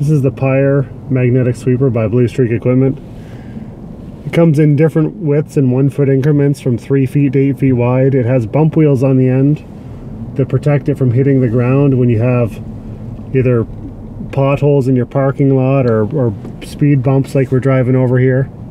This is the PYR magnetic sweeper by Blue Streak Equipment. It comes in different widths in 1 foot increments from 3 feet to 8 feet wide. It has bump wheels on the end that protect it from hitting the ground when you have either potholes in your parking lot or speed bumps like we're driving over here.